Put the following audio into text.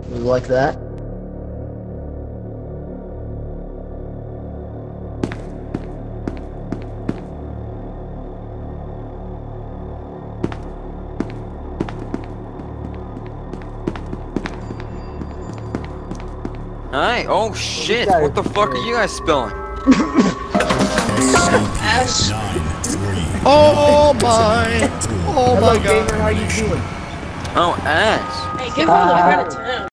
You like that? Hi. Oh shit! What the fuck are you guys spilling? Ash. Oh my! Oh Hello, my god! gamer, how you doing? Oh, ass. Hey, give her the credit to him.